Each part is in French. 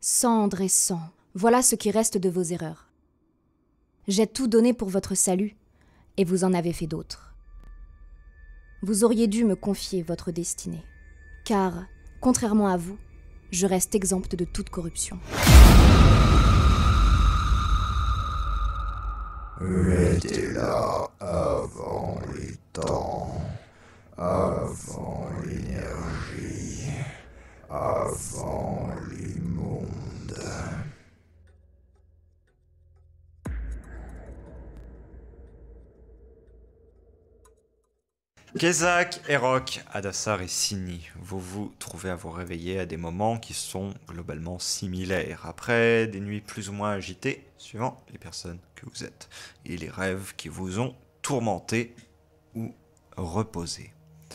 Cendre et sang, voilà ce qui reste de vos erreurs. J'ai tout donné pour votre salut, et vous en avez fait d'autres. Vous auriez dû me confier votre destinée, car, contrairement à vous, je reste exempte de toute corruption. J'étais là avant les temps, avant l'énergie, avant les mondes. Kezak, Erok, Adassar et Sini, vous vous trouvez à vous réveiller à des moments qui sont globalement similaires, après des nuits plus ou moins agitées, suivant les personnes que vous êtes, et les rêves qui vous ont tourmenté ou reposé.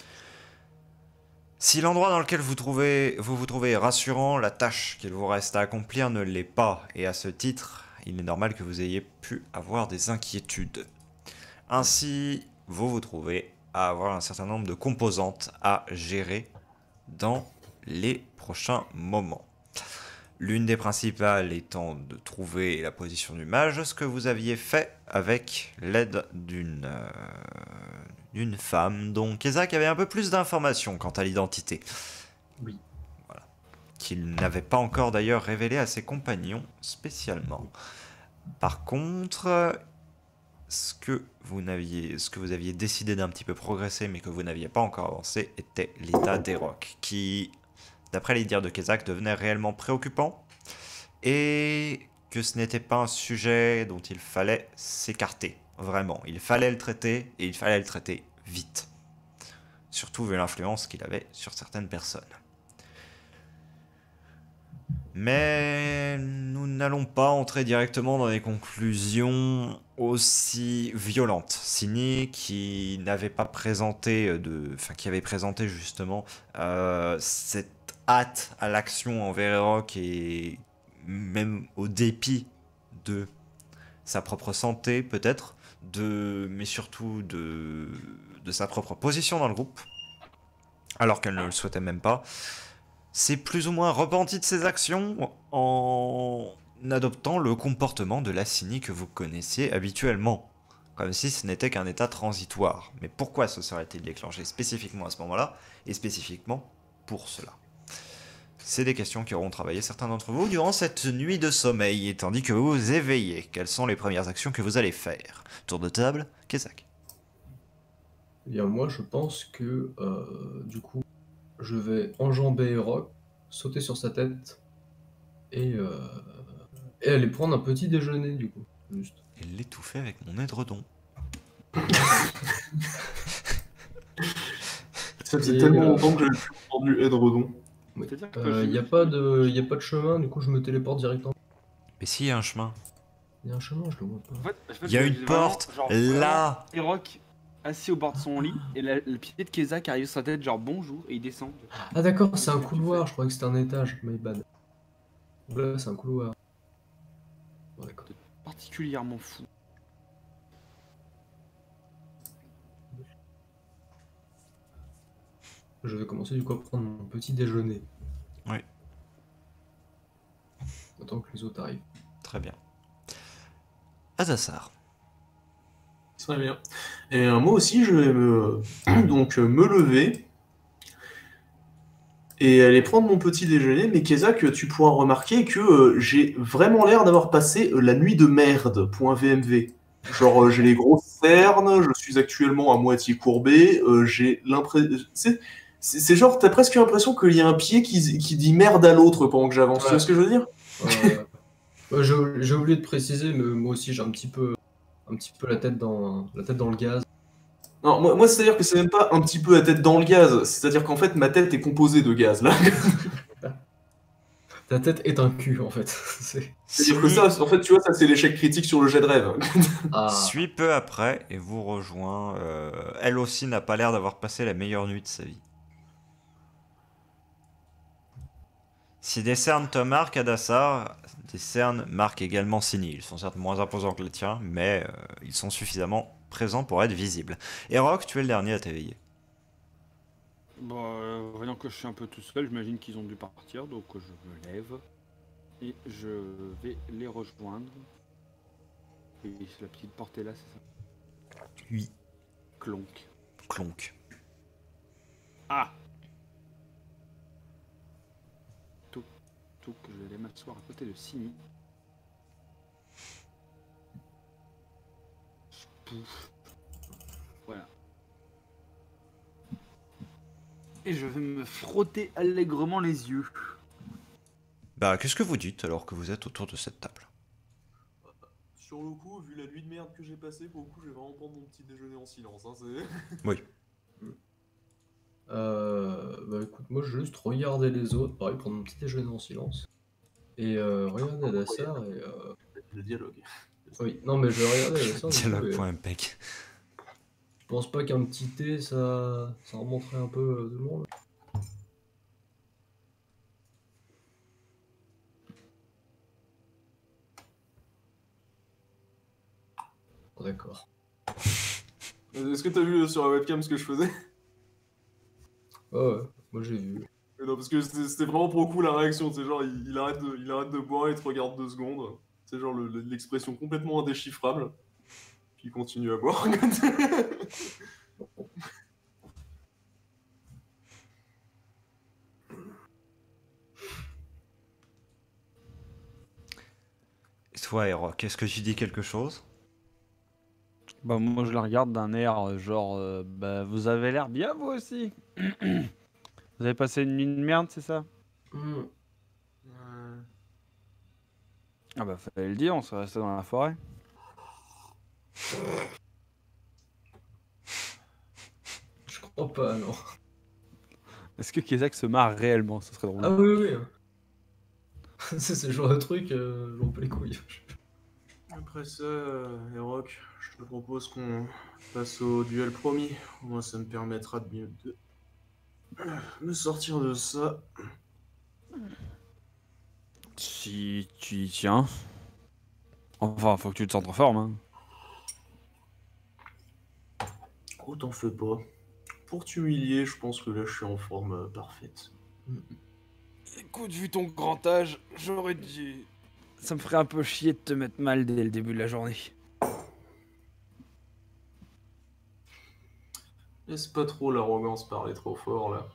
Si l'endroit dans lequel vous vous trouvez est rassurant, la tâche qu'il vous reste à accomplir ne l'est pas, et à ce titre, il est normal que vous ayez pu avoir des inquiétudes. Ainsi, vous vous trouvez à avoir un certain nombre de composantes à gérer dans les prochains moments. L'une des principales étant de trouver la position du mage, ce que vous aviez fait avec l'aide d'une femme dont Kezak avait un peu plus d'informations quant à l'identité. Oui. Voilà. Qu'il n'avait pas encore d'ailleurs révélé à ses compagnons spécialement. Par contre, ce que vous aviez décidé d'un petit peu progresser mais que vous n'aviez pas encore avancé était l'état d'Erok, qui, d'après les dires de Kezak, devenait réellement préoccupant et que ce n'était pas un sujet dont il fallait s'écarter. Vraiment, il fallait le traiter et il fallait le traiter vite. Surtout vu l'influence qu'il avait sur certaines personnes. Mais nous n'allons pas entrer directement dans des conclusions aussi violentes. Sini, qui n'avait pas présenté qui avait présenté justement cette hâte à l'action envers Erok et même au dépit de sa propre santé peut-être, mais surtout de sa propre position dans le groupe, alors qu'elle ne le souhaitait même pas. C'est plus ou moins repenti de ses actions en adoptant le comportement de la Sini que vous connaissiez habituellement, comme si ce n'était qu'un état transitoire. Mais pourquoi se serait-il déclenché spécifiquement à ce moment-là, et spécifiquement pour cela? C'est des questions qui auront travaillé certains d'entre vous durant cette nuit de sommeil, et tandis que vous vous éveillez. Quelles sont les premières actions que vous allez faire? Tour de table, Kezak. Eh bien, moi, je pense que, du coup, je vais enjamber Rock, sauter sur sa tête et aller prendre un petit déjeuner, du coup. Juste. Et l'étouffer avec mon édredon. Ça faisait Et, tellement longtemps que j'avais plus entendu Edredon. Oui. C'est-à-dire que Il n'y a pas de chemin, du coup, je me téléporte directement. Mais s'il y a un chemin. Il y a un chemin, je le vois pas. En fait, Il y a une j'ai porte, vraiment, là. vraiment Erok assis au bord de son lit et le pied de Kezak arrive sur sa tête, genre bonjour, et il descend. Ah d'accord, c'est un couloir, je croyais que c'était un étage, my bad. Là, c'est un couloir. Bon, d'accord. Particulièrement fou. Je vais commencer du coup à prendre mon petit déjeuner. Oui. Attends que les autres arrivent. Très bien. Adassar. Très bien. Et moi aussi, je vais me lever et aller prendre mon petit déjeuner. Mais Kezak, tu pourras remarquer que j'ai vraiment l'air d'avoir passé la nuit de merde. .vmv. Genre, j'ai les grosses cernes, je suis actuellement à moitié courbé, j'ai l'impression... C'est genre, t'as presque l'impression qu'il y a un pied qui dit merde à l'autre pendant que j'avance. Tu vois ce que je veux dire? J'ai oublié de préciser, mais moi aussi j'ai un petit peu la tête dans le gaz. Non, moi c'est-à-dire que c'est même pas un petit peu la tête dans le gaz, c'est-à-dire qu'en fait ma tête est composée de gaz là. Ta tête est un cul en fait. C'est-à-dire que ça, en fait, tu vois, ça c'est l'échec critique sur le jet de rêve. Suit peu après et vous rejoint. Elle aussi n'a pas l'air d'avoir passé la meilleure nuit de sa vie. Si des cernes te marquent, Adassar, des cernes marquent également Sini. Ils sont certes moins imposants que les tiens, mais ils sont suffisamment présents pour être visibles. Erok, tu es le dernier à t'éveiller. Bon, voyant que je suis un peu tout seul, j'imagine qu'ils ont dû partir, donc je me lève. Et je vais les rejoindre. Et la petite porte est là, c'est ça? Oui. Clonk. Clonk. Ah! Tout que je vais aller m'asseoir à côté de Simi. Pouf. Voilà. Et je vais me frotter allègrement les yeux. Bah, qu'est-ce que vous dites alors que vous êtes autour de cette table? Sur le coup, vu la nuit de merde que j'ai passée, pour le coup, je vais vraiment prendre mon petit déjeuner en silence. Hein, Oui. Bah écoute, moi je vais juste regarder les autres, pareil, prendre mon petit déjeuner en silence. Et regarder Adassar et... Le dialogue. Oui, non mais je vais regarder Adassar du coup, et Dialogue.mpeg. je pense pas qu'un petit thé, ça remonterait un peu tout le monde. Oh, d'accord. Est-ce que t'as vu sur la webcam ce que je faisais? Ouais, moi j'ai vu. Non, parce que c'était vraiment pour le coup la réaction. C'est genre, il arrête de boire, il te regarde 2 secondes. C'est genre l'expression complètement indéchiffrable. Puis il continue à boire. Et toi, Hero, est-ce que tu dis quelque chose? Bah moi je la regarde d'un air genre bah vous avez l'air bien vous aussi. Vous avez passé une nuit de merde, c'est ça? Ah bah fallait le dire, on serait resté dans la forêt. Je crois pas, non. Est-ce que Kezak se marre réellement? Ce serait drôle. Ah oui, oui, oui. C'est le genre de truc, j'en peux les couilles. Après ça, Erok, je te propose qu'on passe au duel promis. Moi, ça me permettra de mieux de me sortir de ça. Si tu y tiens. Enfin, faut que tu te sentes en forme. Hein. Oh, t'en fais pas. Pour t'humilier, je pense que là, je suis en forme parfaite. Écoute, vu ton grand âge, j'aurais dit... Ça me ferait un peu chier de te mettre mal dès le début de la journée. Laisse pas trop l'arrogance parler trop fort, là.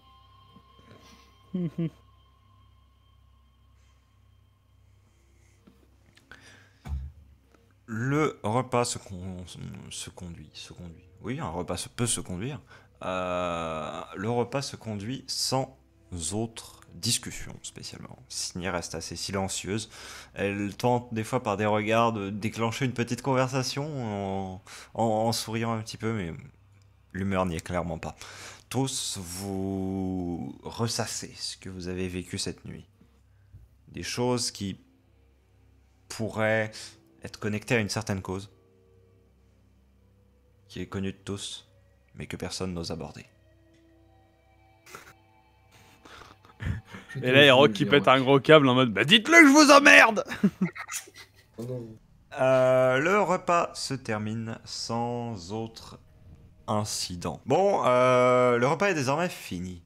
Le repas se conduit. Oui, un repas peut se conduire. Le repas se conduit sans autre discussion spécialement. Signy reste assez silencieuse. Elle tente des fois par des regards de déclencher une petite conversation en souriant un petit peu, mais l'humeur n'y est clairement pas. Tous, vous ressassez ce que vous avez vécu cette nuit. Des choses qui pourraient être connectées à une certaine cause, qui est connue de tous, mais que personne n'ose aborder. Et là, Hero qui pète un gros câble en mode bah dites-le que je vous emmerde. Oh non. Le repas se termine sans autre incident. Bon, le repas est désormais fini.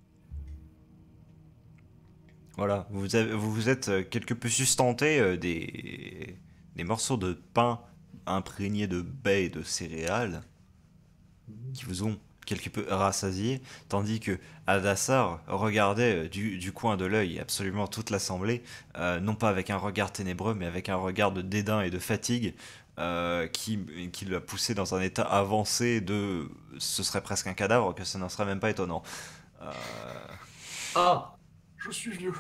Voilà, vous vous êtes quelque peu sustenté des morceaux de pain imprégnés de baies et de céréales qui vous ont quelque peu rassasié, tandis que Adassar regardait du coin de l'œil absolument toute l'assemblée, non pas avec un regard ténébreux, mais avec un regard de dédain et de fatigue qui l'a poussé dans un état avancé de ce serait presque un cadavre, que ça n'en serait même pas étonnant. Ah! Je suis vieux.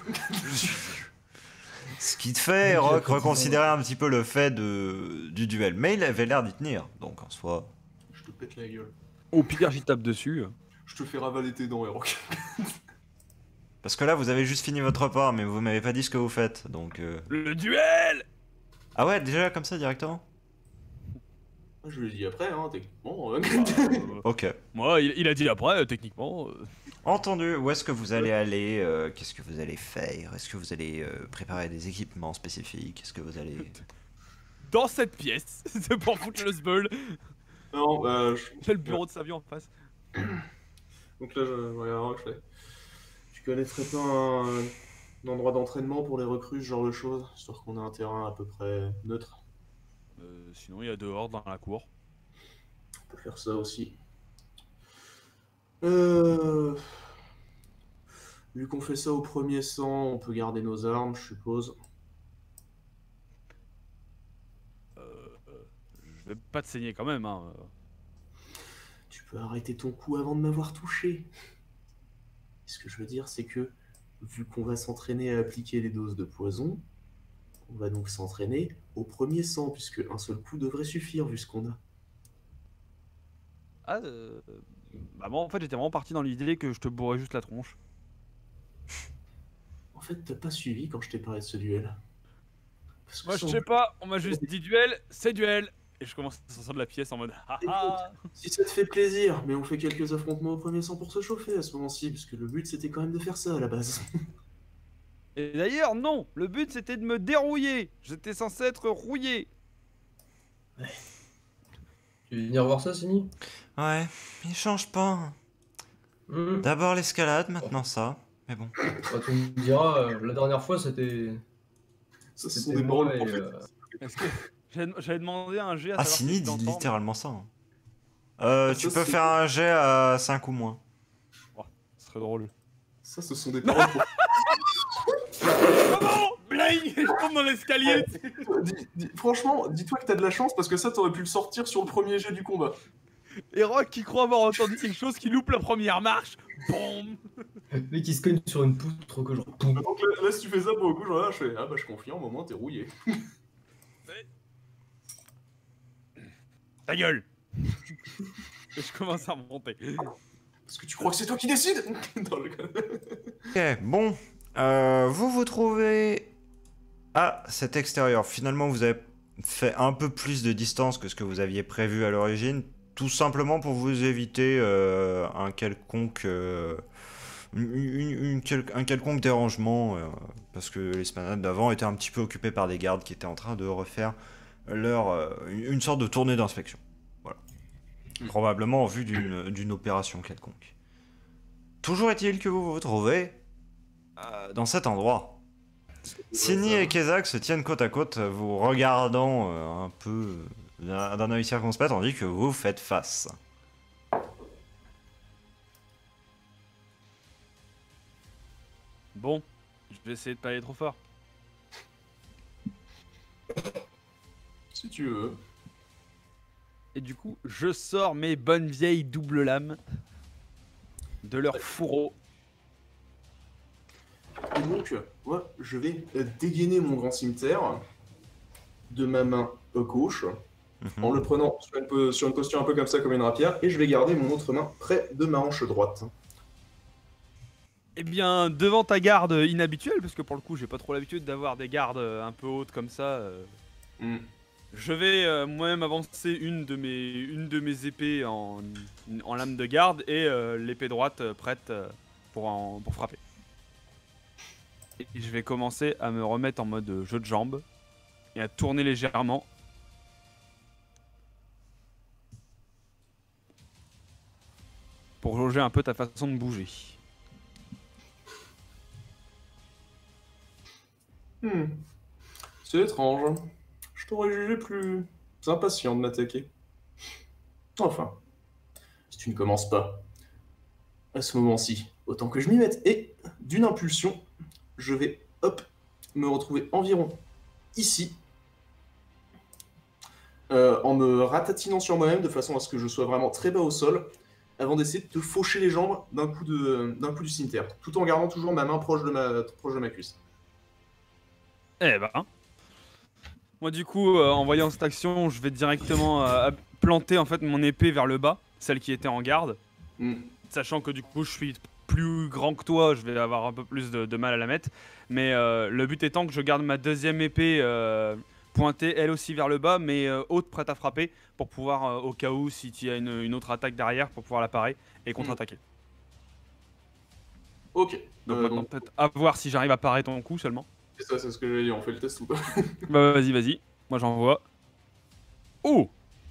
Ce qui te fait reconsidérer un petit peu le fait du duel. Mais il avait l'air d'y tenir, donc en soi... Je te pète la gueule. Au pire, j'y tape dessus. Je te fais ravaler tes dents, Erok. Parce que là, vous avez juste fini votre repas, mais vous m'avez pas dit ce que vous faites, donc... Le duel. Ah ouais, déjà comme ça, directement? Je lui ai dit après, hein, techniquement. Ok. Moi, il a dit après, techniquement. Entendu, où est-ce que vous allez aller? Qu'est-ce que vous allez faire? Est-ce que vous allez préparer des équipements spécifiques? Est-ce que vous allez... Dans cette pièce, c'est pour foutre le sbeul. Non, J'ai le bureau de Savio en face. Donc là, je regarde, je fais. Tu connaîtrais pas Un endroit d'entraînement pour les recrues, ce genre de choses, histoire qu'on ait un terrain à peu près neutre. Sinon, il y a dehors dans la cour. On peut faire ça aussi. Euh... Vu qu'on fait ça au premier sang, on peut garder nos armes, je suppose. Je vais pas te saigner quand même, hein. Tu peux arrêter ton coup avant de m'avoir touché. Ce que je veux dire, c'est que, vu qu'on va s'entraîner à appliquer les doses de poison, on va donc s'entraîner au premier sang, puisque un seul coup devrait suffire, vu ce qu'on a. Ah, bah moi en fait j'étais vraiment parti dans l'idée que je te bourrais juste la tronche. En fait, t'as pas suivi quand je t'ai parlé de ce duel. Parce que Moi je sans- sais pas, on m'a juste dit duel, c'est duel. Et je commence à sortir de la pièce en mode haha. Si ça te fait plaisir, mais on fait quelques affrontements au premier sang pour se chauffer à ce moment-ci, parce que le but c'était quand même de faire ça à la base. Et d'ailleurs non, le but c'était de me dérouiller. J'étais censé être rouillé. Tu veux venir voir ça, Sini? Ouais, il change pas. D'abord l'escalade, maintenant ça. Mais bon. Bah, tu me diras, la dernière fois c'était. Ça, ce sont C'était des moi paroles et, prophètes. Est-ce que j'avais demandé un jet à Ah, savoir Sini si dit t'entends, mais- littéralement ça. Tu ça, peux c'est- faire un jet à 5 ou moins. Ce serait drôle. Ça, ce sont des paroles prophètes. Comment Bling. Je tombe dans l'escalier. Franchement, dis-toi que t'as de la chance parce que ça, t'aurais pu le sortir sur le premier jet du combat. Et Rock qui croit avoir entendu quelque chose qui loupe la première marche. Boum. Le mec qui se cogne sur une poutre que genre. Poum. Donc là, si tu fais ça pour le coup, genre là, je fais ah bah je confirme, au moins t'es rouillé. Ta gueule. Et je commence à remonter. Parce que tu crois que c'est toi qui décides. Dans le cas. Ok, bon. Vous vous trouvez à cet extérieur. Finalement, vous avez fait un peu plus de distance que ce que vous aviez prévu à l'origine. Tout simplement pour vous éviter un quelconque... un quelconque dérangement, parce que les semaines d'avant étaient un petit peu occupés par des gardes qui étaient en train de refaire une sorte de tournée d'inspection. Voilà. Probablement en vue d'une opération quelconque. Toujours est-il que vous vous trouvez dans cet endroit. Sini et Kezak se tiennent côte à côte, vous regardant un peu d'un œil circonspect, tandis que vous faites face. Bon, je vais essayer de pas aller trop fort. Si tu veux. Et du coup, je sors mes bonnes vieilles doubles lames de leur fourreau. Et donc, moi, je vais dégainer mon grand cimetière de ma main gauche, en le prenant sur une posture un peu comme ça, comme une rapière, et je vais garder mon autre main près de ma hanche droite. Eh bien, devant ta garde inhabituelle, parce que pour le coup, j'ai pas trop l'habitude d'avoir des gardes un peu hautes comme ça, je vais moi-même avancer une de mes épées en lame de garde et l'épée droite prête pour frapper. Et je vais commencer à me remettre en mode jeu de jambes et à tourner légèrement. Pour jauger un peu ta façon de bouger. C'est étrange. Je t'aurais jugé plus impatient de m'attaquer. Enfin, si tu ne commences pas à ce moment-ci, autant que je m'y mette. Et d'une impulsion, je vais, hop, me retrouver environ ici, en me ratatinant sur moi-même de façon à ce que je sois vraiment très bas au sol, avant d'essayer de te faucher les jambes d'un coup du cimetière, tout en gardant toujours ma main proche de ma cuisse. Eh ben. Moi du coup, en voyant cette action, je vais directement planter en fait mon épée vers le bas, celle qui était en garde. Sachant que du coup je suis plus grand que toi, je vais avoir un peu plus de mal à la mettre. Mais le but étant que je garde ma deuxième épée pointée elle aussi vers le bas, mais haute, prête à frapper, pour pouvoir, au cas où, si tu as une autre attaque derrière, pour pouvoir la parer et contre-attaquer. Ok. Donc maintenant peut-être à voir si j'arrive à parer ton coup seulement. C'est ça, c'est ce que j'allais dire, on fait le test ou pas? Bah vas-y, moi j'envoie. Oh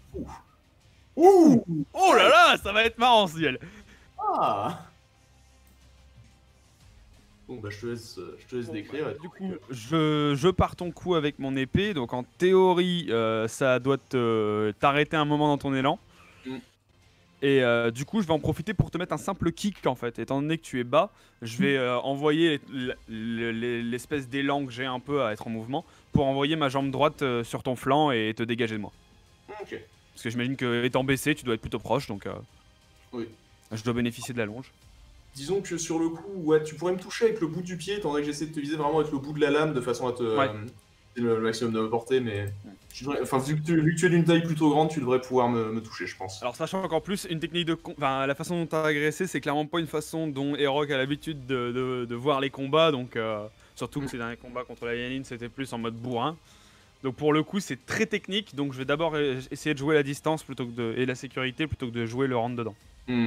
Ouh. Oh là là, ça va être marrant ce duel. Ah. Bon, bah, je te laisse décrire. Du coup, je pars ton coup avec mon épée. Donc, en théorie, ça doit t'arrêter un moment dans ton élan. Mm. Et du coup, je vais en profiter pour te mettre un simple kick en fait. Étant donné que tu es bas, je vais envoyer l'espèce d'élan que j'ai un peu à être en mouvement pour envoyer ma jambe droite sur ton flanc et te dégager de moi. Ok. Parce que j'imagine que étant baissé, tu dois être plutôt proche, donc Oui. je dois bénéficier de la longe. Disons que sur le coup, ouais, tu pourrais me toucher avec le bout du pied, étant donné que j'essaie de te viser vraiment avec le bout de la lame de façon à te le maximum de me porter, mais enfin, vu que tu es d'une taille plutôt grande, tu devrais pouvoir me toucher, je pense. Alors sachant qu'en plus, une technique de la façon dont t'as agressé, c'est clairement pas une façon dont Erok a l'habitude de voir les combats, donc surtout que ces derniers combats contre la Yanin, c'était plus en mode bourrin. Donc pour le coup, c'est très technique, donc je vais d'abord essayer de jouer la distance plutôt que et la sécurité plutôt que de jouer le rentre dedans.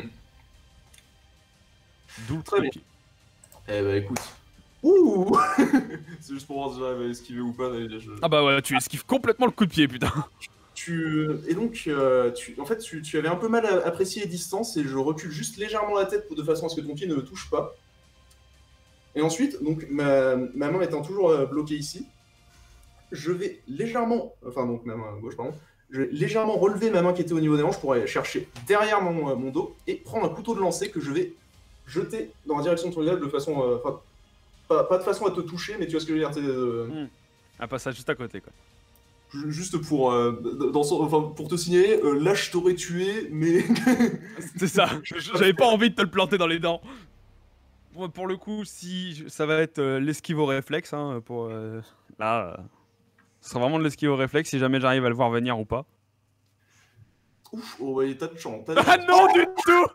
D'où le très bien. Eh bah écoute. Ouh. C'est juste pour voir si j'arrive à esquiver ou pas. Ah bah ouais, tu esquives complètement le coup de pied, putain. Et donc, en fait, tu avais un peu mal apprécié les distances et je recule juste légèrement la tête de façon à ce que ton pied ne me touche pas. Et ensuite, donc ma main étant toujours bloquée ici, je vais légèrement, enfin donc ma main gauche pardon, je vais légèrement relever ma main qui était au niveau des hanches pour aller chercher derrière mon dos et prendre un couteau de lancer que je vais jeter dans la direction de ton visage de façon, pas de façon à te toucher, mais tu vois ce que je veux dire. Un passage juste à côté quoi. Juste pour, pour te signaler, là je t'aurais tué, mais... C'est ça, j'avais pas envie de te le planter dans les dents. Pour le coup, si ça va être l'esquive au réflexe, hein, là, ce sera vraiment de l'esquive au réflexe si jamais j'arrive à le voir venir ou pas. Ouf, oh ouais, t'as de chance. Ah non, du tout.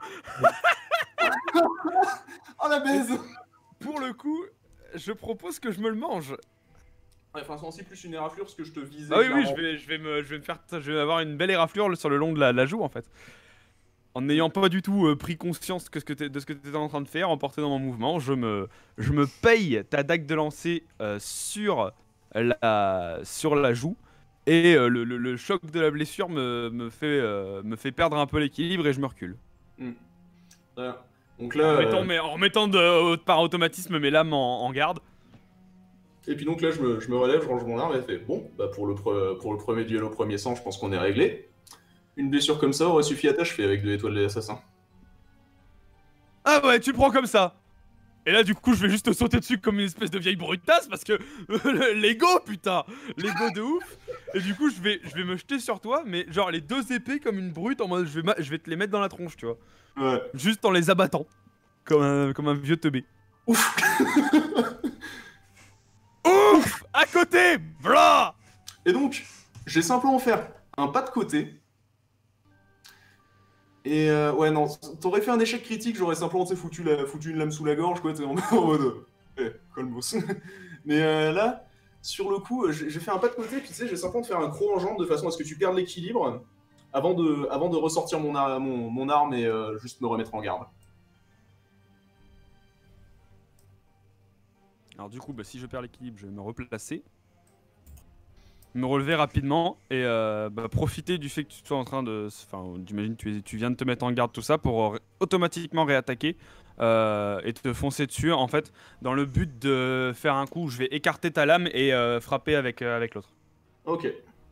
Oh la baise. Pour le coup, je propose que je me le mange. Ouais, enfin, c'est aussi plus une éraflure parce que je te visais. Ah oui, je vais avoir une belle éraflure sur le long de la joue en fait. En n'ayant pas du tout pris conscience de ce que t'étais en train de faire, emporté dans mon mouvement, je me paye ta dague de lancer sur la joue et le choc de la blessure me fait perdre un peu l'équilibre et je me recule. Donc là, en remettant par automatisme mes lames en garde. Et puis donc là, je me relève, je range mon arme et fait bon, bah pour le premier duel au premier sang, je pense qu'on est réglé. Une blessure comme ça aurait suffi à t'achever avec 2 étoiles de l'assassin. Ah ouais, tu le prends comme ça. Et là, du coup, je vais juste te sauter dessus comme une espèce de vieille brutasse parce que l'ego, putain, l'ego de ouf. Et du coup, je vais me jeter sur toi, mais genre les 2 épées comme une brute en mode je vais te les mettre dans la tronche, tu vois. Ouais. Juste en les abattant, comme un vieux teubé. Ouf. Ouf, à côté, blah. Et donc, je vais simplement faire un pas de côté. Et ouais, non, t'aurais fait un échec critique, j'aurais simplement foutu une lame sous la gorge, quoi, t'es en mode. Colmos. Mais là, sur le coup, j'ai fait un pas de côté, puis tu sais, j'ai simplement te faire un croc en jambe de façon à ce que tu perdes l'équilibre avant de ressortir mon arme et juste me remettre en garde. Alors, du coup, si je perds l'équilibre, je vais me replacer. Me relever rapidement et profiter du fait que tu sois en train de... Enfin, j'imagine que tu viens de te mettre en garde tout ça pour automatiquement réattaquer et te foncer dessus en fait dans le but de faire un coup où je vais écarter ta lame et frapper avec l'autre. Ok.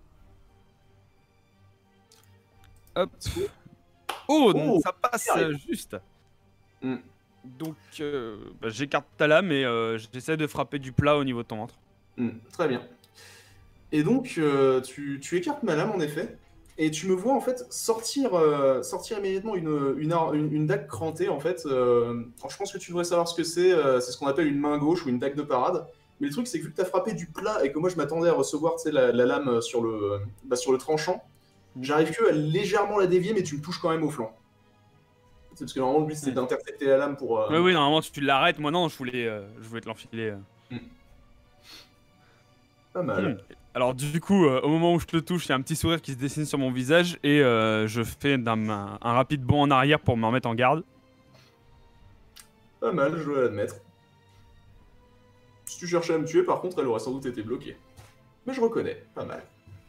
Hop. Oh, ça passe juste. Donc j'écarte ta lame et j'essaie de frapper du plat au niveau de ton ventre. Très bien. Et donc, tu écartes ma lame, en effet, et tu me vois, en fait, sortir immédiatement une dague crantée, en fait. Alors, je pense que tu devrais savoir ce que c'est. C'est ce qu'on appelle une main gauche ou une dague de parade. Mais le truc, c'est que vu que tu as frappé du plat et que moi, je m'attendais à recevoir, tu sais, la lame sur le tranchant, j'arrive que à légèrement la dévier, mais tu me touches quand même au flanc. C'est parce que normalement, le but, c'est d'intercepter la lame pour... Oui, normalement, tu l'arrêtes. Moi, non, je voulais te l'enfiler. Pas mal. Alors du coup, au moment où je te touche, il y a un petit sourire qui se dessine sur mon visage et je fais un rapide bond en arrière pour me remettre en garde. Pas mal, je dois l'admettre. Si tu cherchais à me tuer, par contre, elle aurait sans doute été bloquée. Mais je reconnais, pas mal.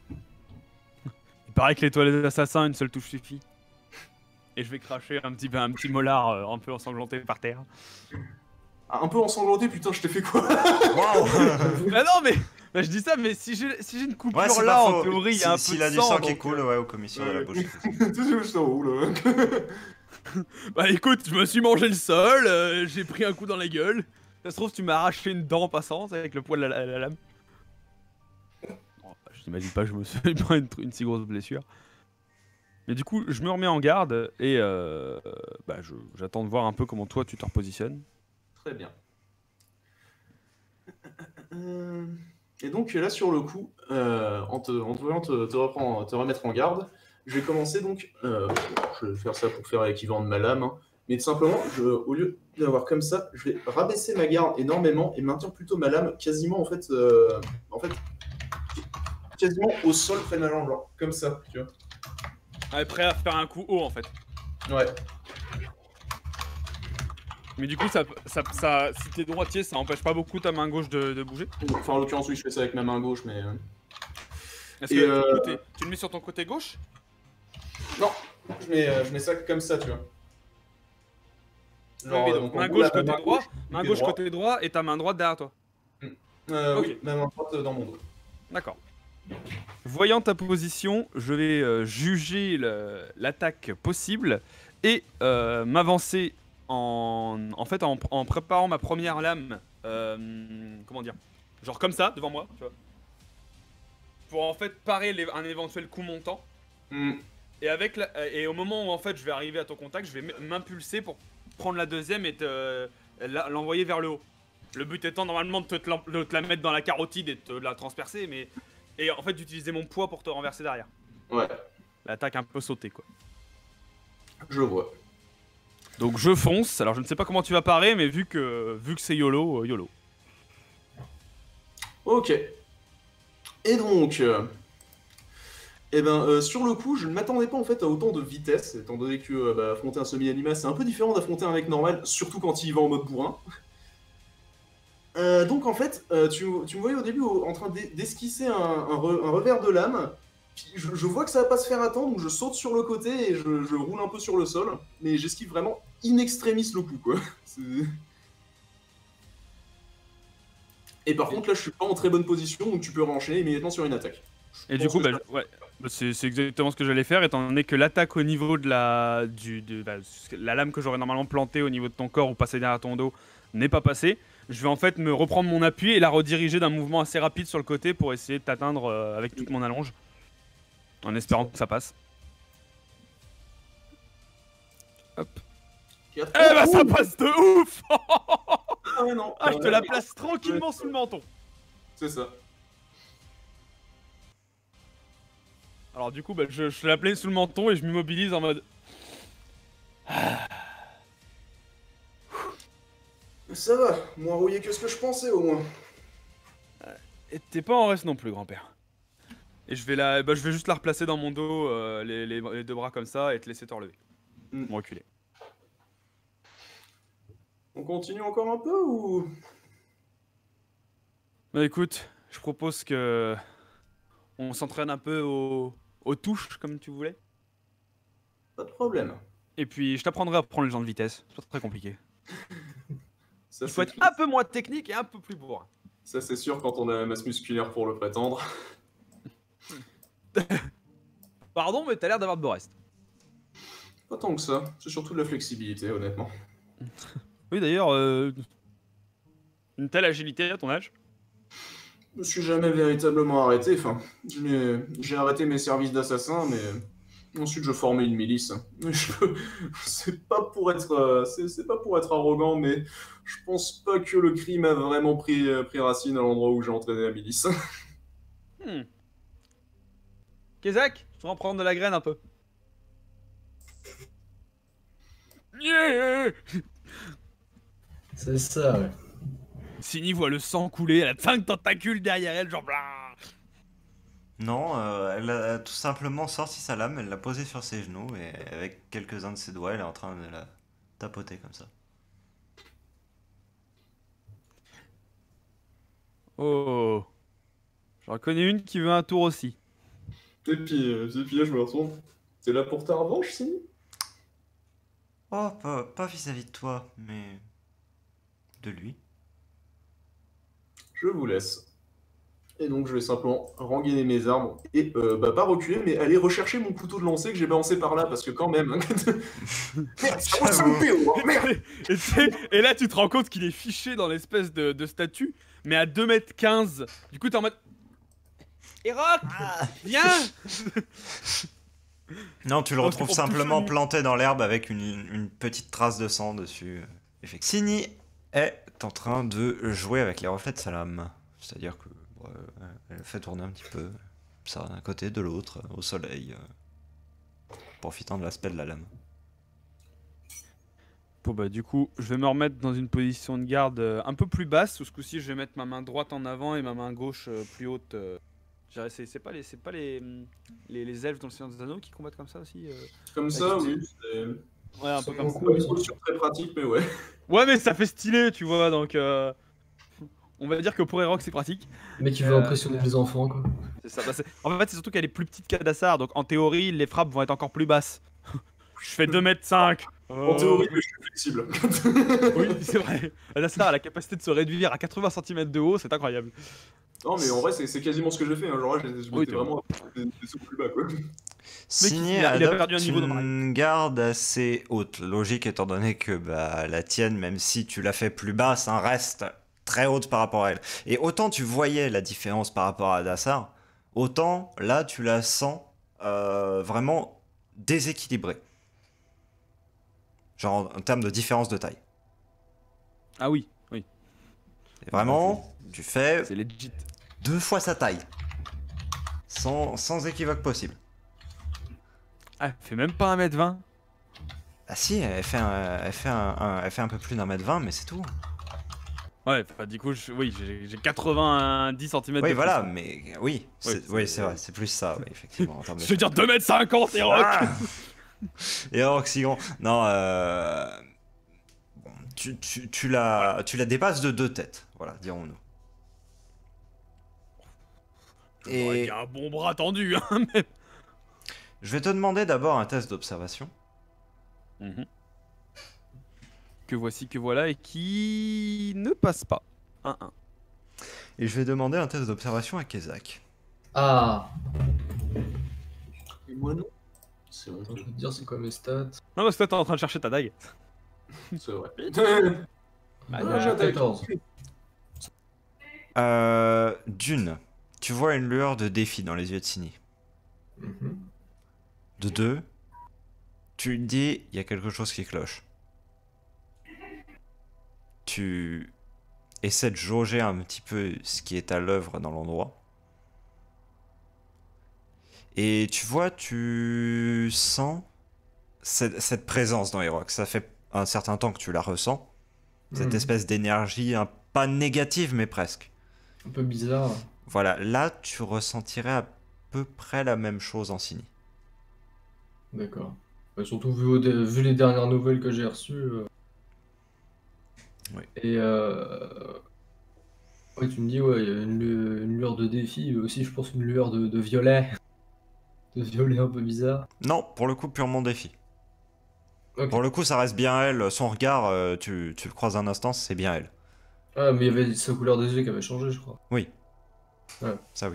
Il paraît que l'étoile d'assassin, une seule touche suffit. Et je vais cracher un petit molar un peu ensanglanté par terre. Un peu ensanglanté, putain, je t'ai fait quoi? Waouh. Bah non, mais bah, je dis ça, mais si j'ai une coupure Ouais, c'est là, pas en faux. théorie, il y a un peu S'il de a du sang. sang qui donc, coule, ouais, aux commissions de la bouche. Là. Bah écoute, je me suis mangé le sol, j'ai pris un coup dans la gueule. Ça se trouve, tu m'as arraché une dent en passant avec le poids de la lame. Bon, bah, je t'imagine pas, je me suis pris une si grosse blessure. Mais du coup, je me remets en garde et bah, j'attends de voir un peu comment toi tu te repositionnes. Très bien. Et donc là, sur le coup, en te voyant te remettre en garde, je vais commencer donc. Je vais faire ça pour faire l'équivalent de ma lame. Hein, mais tout simplement, au lieu d'avoir comme ça, je vais rabaisser ma garde énormément et maintenir plutôt ma lame quasiment en fait quasiment au sol près de ma jambe, genre, comme ça, tu vois. Ouais, prêt à faire un coup haut en fait. Ouais. Mais du coup, si t'es droitier, ça empêche pas beaucoup ta main gauche de bouger. Enfin, en l'occurrence, oui, je fais ça avec ma main gauche, mais. Est-ce que du coup, tu le mets sur ton côté gauche? Non, je mets ça comme ça, tu vois. Genre, oui, donc, main gauche côté droit, main gauche côté droit et ta main droite derrière toi. Okay. Oui, ma main droite dans mon dos. D'accord. Voyant ta position, je vais juger l'attaque possible et m'avancer en préparant ma première lame. Comment dire? Genre comme ça, devant moi, tu vois. Pour en fait parer un éventuel coup montant. Et au moment où en fait je vais arriver à ton contact, je vais m'impulser pour prendre la deuxième et l'envoyer vers le haut. Le but étant normalement de te la mettre dans la carotide et de te la transpercer, mais... Et en fait d'utiliser mon poids pour te renverser derrière. Ouais. L'attaque un peu sautée quoi. Je vois. Donc je fonce, alors je ne sais pas comment tu vas parer, mais vu que c'est YOLO, YOLO. Ok. Et donc... sur le coup, je ne m'attendais pas en fait à autant de vitesse, étant donné que affronter un semi-animal, c'est un peu différent d'affronter un mec normal, surtout quand il va en mode bourrin. Donc en fait, tu me voyais au début en train d'esquisser un revers de lame. Puis je vois que ça va pas se faire attendre, donc je saute sur le côté et je roule un peu sur le sol, mais j'esquive vraiment in extremis le coup, quoi. Et par contre, là, je suis pas en très bonne position, donc tu peux enchaîner immédiatement sur une attaque. Et du coup, c'est exactement ce que j'allais faire, étant donné que l'attaque au niveau de la lame que j'aurais normalement plantée au niveau de ton corps ou passée derrière ton dos n'est pas passée. Je vais en fait me reprendre mon appui et la rediriger d'un mouvement assez rapide sur le côté pour essayer de t'atteindre avec toute mon allonge. En espérant que ça passe. Hop. Eh bah ça passe de ouf. Ah ouais, non. Ah, je te la place tranquillement sous le menton. C'est ça. Alors du coup, je te la place sous le menton et je m'immobilise en mode... Ça va, moins rouillé que ce que je pensais au moins. Et t'es pas en reste non plus, grand-père. Et je vais juste la replacer dans mon dos, les deux bras comme ça, et te laisser te relever. Me reculer. On continue encore un peu ou... Bah écoute, je propose que... on s'entraîne un peu aux touches, comme tu voulais. Pas de problème. Et puis je t'apprendrai à prendre les gens de vitesse, c'est pas très compliqué. Ça, il faut être un peu moins technique et un peu plus bourrin. Ça c'est sûr quand on a la masse musculaire pour le prétendre. Pardon, mais t'as l'air d'avoir de beaux restes. Pas tant que ça, c'est surtout de la flexibilité honnêtement. Oui d'ailleurs, une telle agilité à ton âge? Je me suis jamais véritablement arrêté, enfin, j'ai arrêté mes services d'assassin, mais ensuite je formais une milice. C'est pas pour être arrogant, mais je pense pas que le crime a vraiment pris racine à l'endroit où j'ai entraîné la milice. Kezak, je vais en prendre de la graine un peu. Yeah. C'est ça, ouais. Sini voit le sang couler, elle a 5 tentacules derrière elle, genre blah. Non, elle a tout simplement sorti sa lame, elle l'a posée sur ses genoux et avec quelques-uns de ses doigts, elle est en train de la tapoter comme ça. Oh, j'en connais une qui veut un tour aussi. Et puis là je me retourne. T'es là pour ta revanche, Sini? Oh, pas vis-à-vis de toi, mais de lui. Je vous laisse. Et donc je vais simplement rengainer mes armes et pas reculer, mais aller rechercher mon couteau de lancer que j'ai balancé par là, parce que quand même... Merde, ça ressemble PO, hein, merde. Et là, tu te rends compte qu'il est fiché dans l'espèce de statue, mais à 2,15 m. Du coup, t'es en mode... Eroc, viens. Non, tu le Oh, retrouves c'est pour simplement toucher. planté dans l'herbe avec une petite trace de sang dessus. Sini est en train de jouer avec les reflets de sa lame. C'est-à-dire que elle fait tourner un petit peu ça d'un côté, de l'autre, au soleil, profitant de l'aspect de la lame. Bon bah du coup, je vais me remettre dans une position de garde un peu plus basse. Ce coup-ci, je vais mettre ma main droite en avant et ma main gauche plus haute. C'est pas les elfes dans le Seigneur des Anneaux qui combattent comme ça aussi Comme ça, avec- oui. Ouais, un peu comme ça. C'est pas une solution très pratique, mais ouais. Ouais, mais ça fait stylé, tu vois, donc on va dire que pour Eroc, c'est pratique. Le mec, il veut impressionner les enfants, quoi. C'est ça. En fait, c'est surtout qu'elle est plus petite qu'Adassar, donc en théorie, les frappes vont être encore plus basses. Je fais 2,5 m. En théorie, mais je suis flexible. Oui, c'est vrai. Adassar a la capacité de se réduire à 80 cm de haut, c'est incroyable. Non, mais en vrai, c'est quasiment ce que j'ai fait. Hein. Genre là, je Oui, mettais vraiment des sauts plus bas, quoi. Sini il a perdu adopte un niveau dans une garde assez haute. Logique étant donné que la tienne, même si tu l'as fait plus basse, hein, reste très haute par rapport à elle. Et autant tu voyais la différence par rapport à Adassar, autant là tu la sens vraiment déséquilibrée. Genre en termes de différence de taille. Ah oui, oui. Et vraiment, tu fais C'est legit. 2 fois sa taille. Sans équivoque possible. Ah, elle fait même pas 1,20 m. Ah si, elle fait un peu plus d'1,20 m, mais c'est tout. Ouais, enfin, du coup, oui, j'ai 90 cm. Oui, voilà, mais oui, Ouais, c'est vrai, c'est plus ça, oui, effectivement. En termes de... Je veux dire 2,50 m, Eroc. Ah et alors, Oxygon, non, bon, tu la dépasses de 2 têtes, voilà, dirons-nous. J'aurais dit un bon bras tendu, hein, mais... Je vais te demander d'abord un test d'observation. Que voici, que voilà, et qui ne passe pas. 1-1. Et je vais demander un test d'observation à Kezak. Ah, Et moi, non. C'est attends, je honteux. vais te dire c'est quoi mes stats. Non, parce que toi, t'es en train de chercher ta dague. C'est vrai. J'ai 14. D'une, tu vois une lueur de défi dans les yeux de Sini. Mhm. De 2, tu te dis, il y a quelque chose qui cloche. Tu essaies de jauger un petit peu ce qui est à l'œuvre dans l'endroit. Et tu vois, tu sens cette présence dans Erox. Ça fait un certain temps que tu la ressens. Cette Mhm. espèce d'énergie, pas négative, mais presque. Un peu bizarre. Voilà, là, tu ressentirais à peu près la même chose en Sini. D'accord. Ouais, surtout vu les dernières nouvelles que j'ai reçues. Oui. Et ouais, tu me dis, ouais, il y a une lueur de défi, mais aussi, je pense, une lueur de violet. De violet un peu bizarre. Non, pour le coup, purement défi. Ok. Pour le coup, ça reste bien elle. Son regard, tu le croises un instant, c'est bien elle. Ah, mais il y avait sa couleur des yeux qui avait changé, je crois. Oui. Ouais. Ça, oui.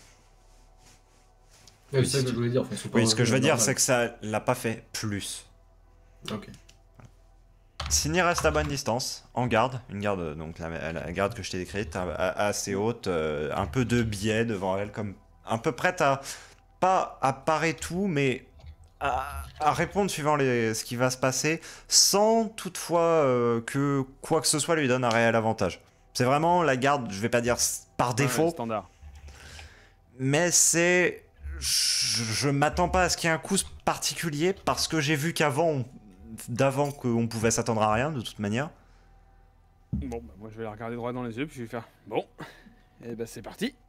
Ouais, Oui, c'est ça si que tu- je voulais dire. Enfin, c'est pas Oui, ce que je veux dire, normal. c'est que ça l'a pas fait plus. Ok. Sini reste à bonne distance, en garde, une garde, donc la garde que je t'ai décrite, assez haute, un peu de biais devant elle, comme un peu prête à, pas à parer tout, mais à répondre suivant ce qui va se passer, sans toutefois que quoi que ce soit lui donne un réel avantage. C'est vraiment la garde, je vais pas dire par défaut, Standard. mais c'est... Je m'attends pas à ce qu'il y ait un coup particulier, parce que j'ai vu d'avant qu'on pouvait s'attendre à rien, de toute manière. Bon, bah, moi, je vais la regarder droit dans les yeux, puis je vais faire... Bon, et bah, c'est parti.